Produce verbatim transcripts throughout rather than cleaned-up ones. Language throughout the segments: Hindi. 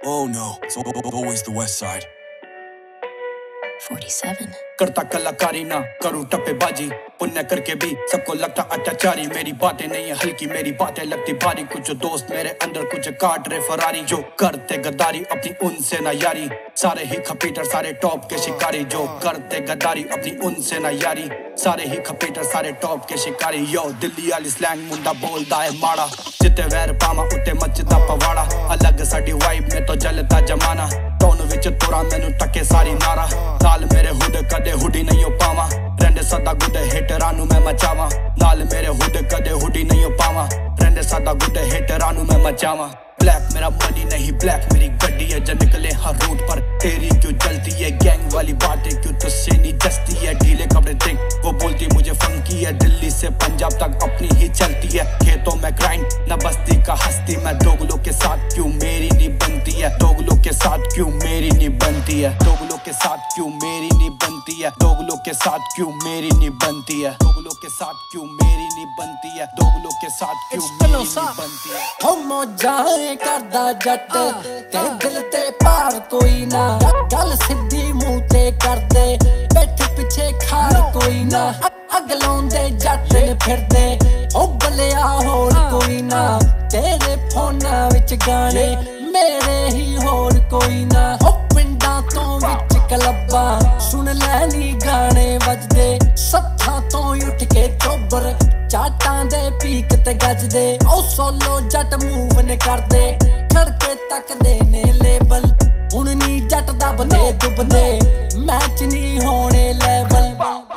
Oh no, it's always the west side. forty-seven. करता कलाकारी ना करूँ टप्पेबाजी, पुण्य करके भी सबको लगता अत्याचारी। मेरी बातें नहीं है हल्की, मेरी बातें लगती भारी। कुछ दोस्त मेरे अंदर कुछ काट रहे फरारी, जो करते गद्दारी अपनी उनसे ना यारी। सारे ही खपीटर सारे टॉप के शिकारी, जो करते गद्दारी अपनी उनसे ना यारी। सारे ही खपीटर सारे टॉप के शिकारी। यो दिल्ली वाली स्लैंग मुंडा बोलदा है माड़ा, जिते वैर पावा उते मचदा पवाड़ा। अलग साडी वाइब में तो जलता जमाना, टोन विच तोरा मैनू टके सारी नारा। नाल मेरे हुड कदे हुडी नहीं हो पावा, रेंडे सदा गुड हिटरां नू मैं मचावा। नाल मेरे हुड कदे हुडी नहीं हो पावा, रेंडे सदा गुड हिटरां नू मैं मचावा। ब्लैक मेरा मनी नहीं ब्लैक मेरी गड्डी है, जब निकले हर रूट पर तेरी क्यों जलती है। गैंग वाली बातें क्यों तुझसे नहीं जस्ती है। ढीले कपड़े देख वो बोलती मुझे फंकी है, दिल्ली से पंजाब तक अपनी ही चलती है। खेतों में ग्राइंड न बस्ती का हस्ती, मैं दोगलों के साथ क्यों मेरी नहीं बनती है। दोगलों के साथ क्यों मेरी नहीं बनती है। दोगलों के साथ क्यों मेरी नहीं बनती है। दोगलों के साथ क्यों मेरी नहीं बनती है। दोगलों के साथ क्यों मेरी नहीं बनती है। दोगलों के साथ क्यों मेरी नहीं बनती है। हम जाए करदा जट ते दिल ते पार कोई ना, गल सीधी मुंह ते कर दे बैठ पिछे खार कोई ना। अगलाउंदे जट ने फिरदे ओ बलिया होर कोई ना, तेरे फोना विच गाने मेरे ही होर कोई ना। ओ पिंडां तो विच क्लब्बां सुन लैनी गाने वजदे, सत्थां तो उठ के चोबर चाटां दे पीक ते गजदे। ओ सोलो जट मूव ने करदे खड़के तकदे ने लेबल, हुण नी जट दबदे दुबदे मैच नी होने लेवल।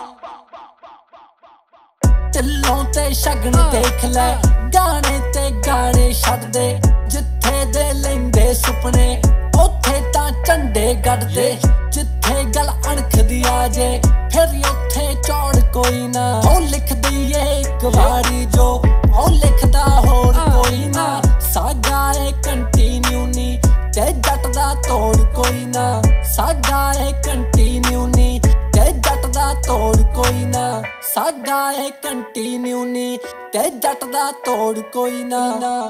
चिल्लों ते शगन देख ले गाने ते गाने छड्ड दे, जिथे दे लैंदे सुपने उत्थे तां झंडे गढ़दे। जिथे गल अणख दी आ जे फिर उत्थे चौड़ कोई ना। ओ लिख दईए एक वारी जो ओ लिखदा होर कोई ना। सागा ए कंटिन्यू नी ते जट दा तोड़ कोई ना। सागा ए कंटिन्यू नी ते जट दा तोड़ कोई ना। सागा ए कंटिन्यू नी ते जट दा तोड़ कोई ना।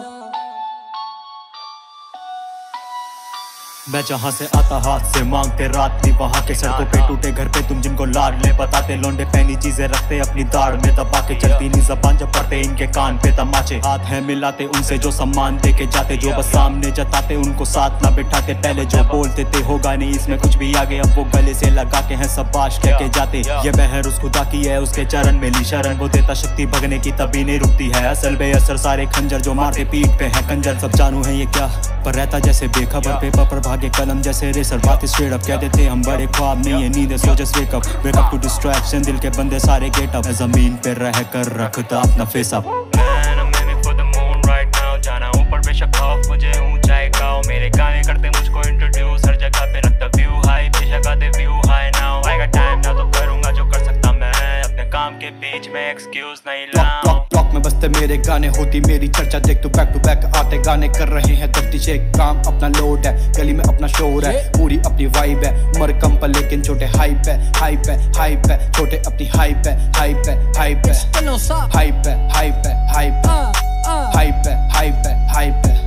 मैं जहाँ से आता हाथ से मांगते रात थी, वहाँ के सड़कों पे टूटे घर पे तुम जिनको लाड ले बताते। लौंडे पहनी चीजें रखते अपनी दाढ़ में दबा के, चलती नहीं जबान जब पड़ते इनके कान पे तमाचे। हाथ है मिलाते उनसे जो सम्मान दे के जाते, जो बस सामने जताते उनको साथ ना बिठाते। पहले जो बोलते थे होगा नहीं इसमें कुछ भी आगे, अब वो गले से लगा के हैं सब बाश कह के जाते। ये बहर उस खुदा की है उसके चरण में ली शरण, वो देता शक्ति भगने की तभी नहीं रुकती है। असल बेअसर सारे खंजर जो मारते पीठ पे है कंजर। सब जानू है ये क्या पर रहता जैसे बेखबर, पेपर पर भागे कलम जैसे रेसर। बात स्ट्रेट अप कह देते हम बड़े ख्वाब नहीं है नींद so just wake up. Wake up to distraction दिल के बंदे सारे गेट अप। जमीन पे रह कर रखता अपना face up. Man, I'm aiming for the moon right now, जाना ऊपर बेशक खौफ मुझे ऊंचाई गाओ। मेरे गाने करते मुझको इंट्रोड्यूस, हर जगह पे रखता व्यू हाई, बेशक आते व्यू हाई नाउ। आएगा टाइम ना तो करूंगा जो कर सकता मैं, अपने काम के बीच में एक्सक्यूज नहीं लाऊं। ब्लॉक में बसते मेरे गाने होती मेरी चर्चा, देख तू बैक टू बैक आते गाने कर रहे हैं धरती से। काम अपना लोड है गली में अपना शोर है, पूरी अपनी वाइब है। मर कम पर लेकिन छोटे हाइप है हाइप है हाइप है। छोटे अपनी हाइप है हाइप है हाइप है हाइप है हाइप है हाइप है हाइप है हाइप है हाइप है।